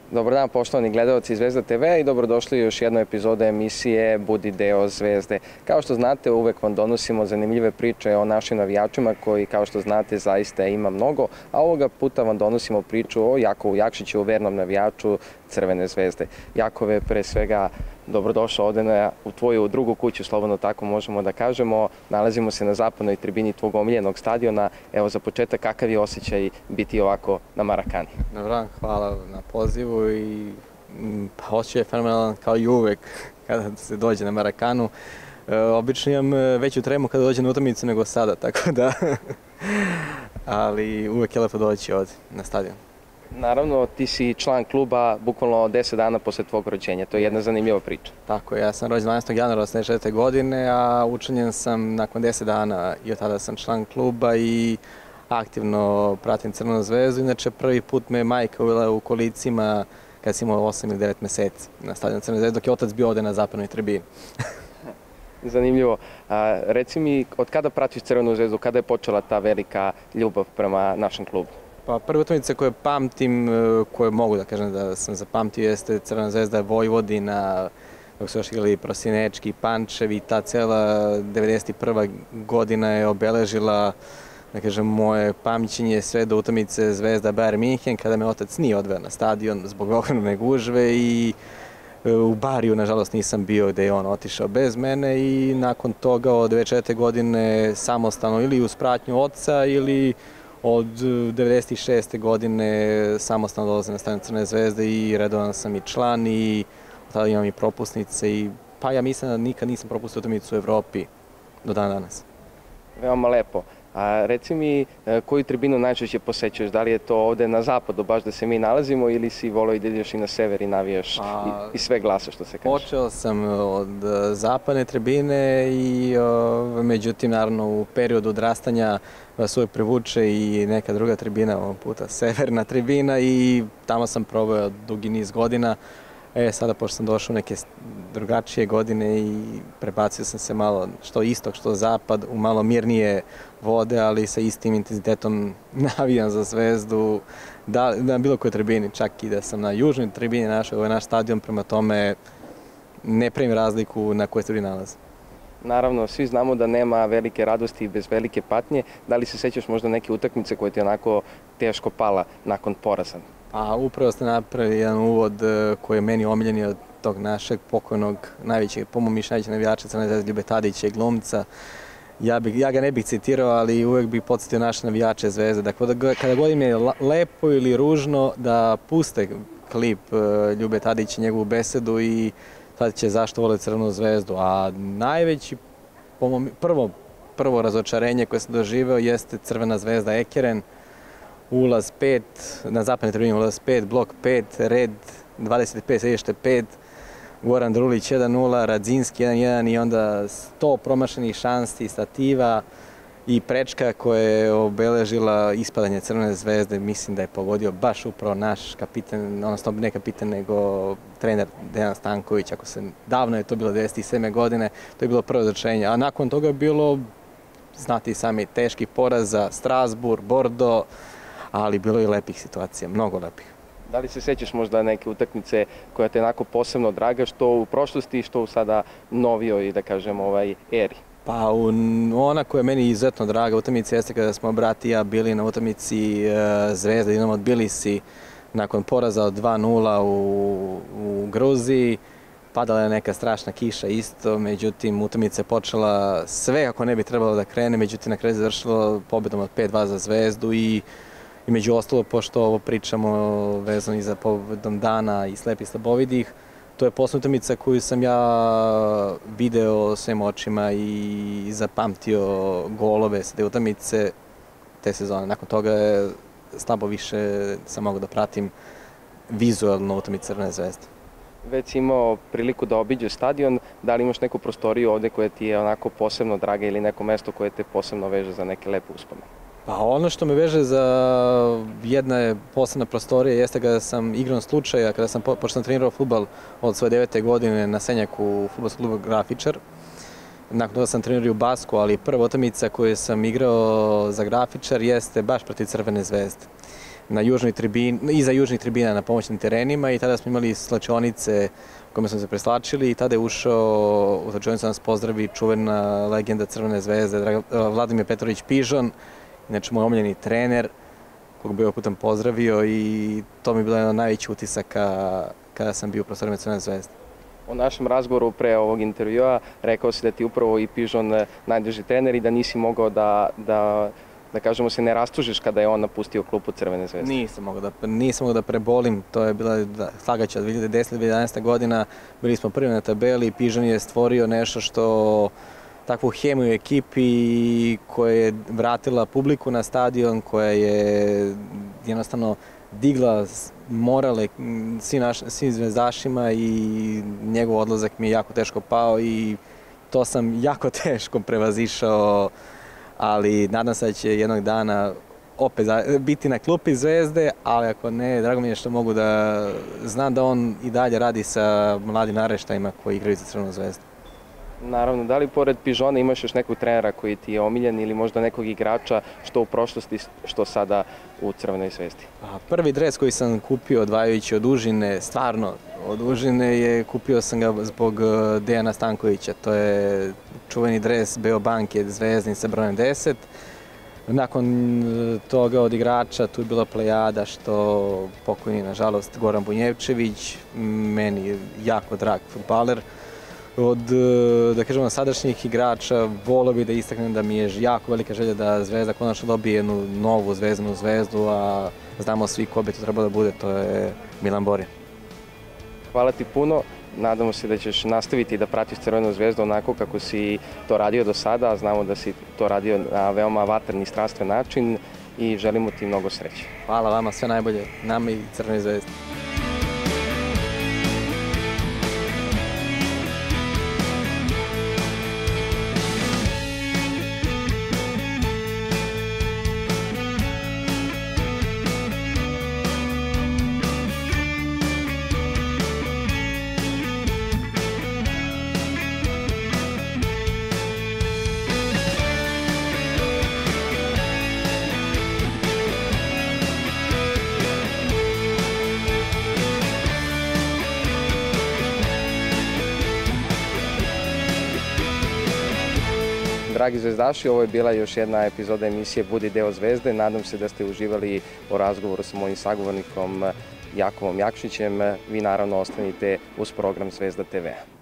Dobar dan, poštovani gledalci Zvezda TV i dobrodošli u još jednu epizodu emisije Budi deo Zvezde. Kao što znate, uvek vam donosimo zanimljive priče o našim navijačima koji, kao što znate, zaista ima mnogo, a ovoga puta vam donosimo priču o Jakovu Jakšiću, vernom navijaču Crvene zvezde. Jakove, pre svega, dobrodošao ovde u tvoju drugu kuću, slobodno tako možemo da kažemo. Nalazimo se na zapadnoj tribini tvog omiljenog stadiona. Evo, za početak, kakav je osjećaj biti ovako na Marakani? Dobro, hvala na pozivu i osjećaj je fenomenalan kao i uvek kada se dođe na Marakanu. Obično imam veću tremu kada dođem na utakmicu nego sada, tako da, ali uvek je lepo doći ovde na stadion. Naravno, ti si član kluba bukvalno 10 dana posle tvog rođenja. To je jedna zanimljiva priča. Tako je, ja sam rođen 12. januara 1984. godine, a učlanjen sam nakon 10 dana i od tada sam član kluba i aktivno pratim Crvenu zvezdu. Inače, prvi put me majka uvela u kolicima kad sam imao 8 ili 9 meseci na stadionu Crvene zvezde, dok je otac bio ovde na zapadnoj tribini. Zanimljivo. Reci mi, od kada pratiš Crvenu zvezdu, kada je počela ta velika ljubav prema našem klubu? Pa prve utakmice koje pamtim, koje mogu da kažem da sam zapamtio, jeste Crvena zvezda Vojvodina, dok su još igrali Prosinečki, Pančevi, ta cela 91. godina je obeležila, da kažem, moje pamćenje sve do utakmice Zvezda Bayern Minhen, kada me otac nije odveo na stadion zbog ogromne gužve i u Bariju, nažalost, nisam bio gde je on otišao bez mene i nakon toga od 94. godine samostalno ili uz pratnju oca ili od 96. godine samostalno dolazim na stadion Crvene zvezde i redovan sam i član i tada imam i propusnice i pa ja mislim da nikad nisam propustio utakmicu u Evropi do dana danas. Veoma lepo. A reci mi, koju tribinu najčešće posećuješ? Da li je to ovde na zapadu, baš da se mi nalazimo, ili si voleo i da ideš i na sever i navijaš i sve glasa, što se kaže? Počeo sam od zapadne tribine i međutim, naravno, u periodu odrastanja vas uvek privuče i neka druga tribina, ovog puta severna tribina i tamo sam probao dugi niz godina. Sada, pošto sam došao u neke drugačije godine i prebacio sam se malo što istok, što zapad, u malo mirnije vode, ali sa istim intenzitetom navijam za Zvezdu na bilo kojoj tribini, čak i da sam na južnoj tribini našoj, ovo je naš stadion, prema tome ne pravim razliku na kojoj tribini nalazim. Naravno, svi znamo da nema velike radosti bez velike patnje. Da li se sećaš možda neke utakmice koje ti je onako teško pala nakon poraza? Pa upravo ste napravili jedan uvod koji je meni omiljeni od tog našeg pokojnog, najvećeg, po mom mišljenju, najvećeg navijača Crvene zvezde, Ljube Tadića i glumca. Ja ga ne bih citirao, ali uvek bih podsjetio naše navijače Zvezde. Dakle, kada god im je lepo ili ružno, da puste klip Ljube Tadića, njegovu besedu i tada će zašto vole Crvenu zvezdu. A najveći, prvo razočarenje koje sam doživeo jeste Crvena zvezda Ekeren, ulaz 5, na zapadnoj tribini ulaz 5, blok 5, red 25, sedište 5, Goran Drulić 1-0, Radzinski 1-1 i onda 100 promašenih šansi, stativa i prečka koja je obeležila ispadanje Crvene zvezde. Mislim da je pogodio baš upravo naš kapitan, odnosno ne kapitan, nego trener Dejan Stanković. Davno je to bilo 97. godine, to je bilo prvo razočarenje. A nakon toga je bilo, znate i sami, teški poraz za Strasbourg, Bordeaux, ali bilo je i lepih situacija, mnogo lepih. Da li se sećaš možda neke utakmice koja te onako posebno draga, što u prošlosti, što u sada novijoj, da kažem, eri? Pa ona koja je meni izuzetno draga utakmica jeste kada smo brat i ja bili na utakmici Zvezda Dinamo Tbilisi nakon poraza od 2-0 u Gruziji. Padala je neka strašna kiša isto, međutim utakmica je počela sve kako ne bi trebalo da krene, međutim na kraju završilo pobedom od 5-2 za Zvezdu i među ostalo, pošto ovo pričamo vezano i za pobedom dana i slepi slabovidih, to je poslednja utakmica koju sam ja video svojim očima i zapamtio golove sa te utakmice te sezone. Nakon toga je slabo više sam mogao da pratim vizualno utakmice Crvene zvezde. Već si imao priliku da obiđeš stadion, da li imaš neku prostoriju ovde koja ti je onako posebno draga ili neko mesto koje te posebno veže za neke lepe uspomene? Pa ono što me veže za jedna posebna prostorija jeste kada sam igrom slučaja, pošto sam trenirao fudbal od svoje 9. godine na Senjaku u fudbalskom klubu Grafičar. Nakon toga sam trenirao u Basku, ali prva utakmica koju sam igrao za Grafičar jeste baš protiv Crvene zvezde. na iza južnih tribina na pomoćnim terenima i tada smo imali slačionice kome smo se preslačili i tada je ušao u slačionicu da nas pozdravi čuvena legenda Crvene zvezde Vladimir Petrović Pižon, inače moj omiljeni trener kog bi ovaj putem pozdravio i to mi je bilo jedan od najvećih utisaka kada sam bio u prostorima Crvene zvezde. U našem razgovoru pre ovog intervjua rekao si da ti upravo i Pižon najduži trener i da nisi mogao da kažemo se ne rastužiš kada je on napustio klupu Crvene zvezde. Nisam mogao da prebolim, to je bila slagaća 2010-2011 godina, bili smo prvi na tabeli, Pižon je stvorio nešto što takvu hemiju u ekipi koja je vratila publiku na stadion, koja je jednostavno digla morale svim zvezdašima i njegov odlazak mi je jako teško pao i to sam jako teško prevazišao, ali nadam se da će jednog dana opet biti na klupi Zvezde, ali ako ne, drago mi je što mogu da znam da on i dalje radi sa mladim naraštajima koji igraju za Crvenu zvezdu. Naravno, da li pored Pižona imaš još nekog trenera koji ti je omiljen ili možda nekog igrača što u prošlosti, što sada u Crvenoj zvezdi? Prvi dres koji sam kupio odvajajući od užine, stvarno od užine, kupio sam ga zbog Dejana Stankovića. To je čuveni dres Beobanke Zvezdin sa brojem 10. Nakon toga od igrača tu je bila plejada što pokojni, nažalost, Goran Bunjevčević, meni je jako drag fudbaler. Od, da kažemo, sadašnjih igrača volio bih da istaknem da mi je jako velika želja da Zvezda konačno dobije jednu novu Zvezdanu zvezdu, a znamo svi ko bi to trebalo da bude, to je Milan Borjan. Hvala ti puno, nadamo se da ćeš nastaviti da pratiš Crvenu zvezdu onako kako si to radio do sada, a znamo da si to radio na veoma vatreni i strastven način i želimo ti mnogo sreće. Hvala vama, sve najbolje, nama i Crvenoj zvezdi. Dragi zvezdaši, ovo je bila još jedna epizoda emisije Budi deo zvezde. Nadam se da ste uživali u razgovoru sa mojim sagovornikom Jakovom Jakšićem. Vi naravno ostanite uz program Zvezda TV.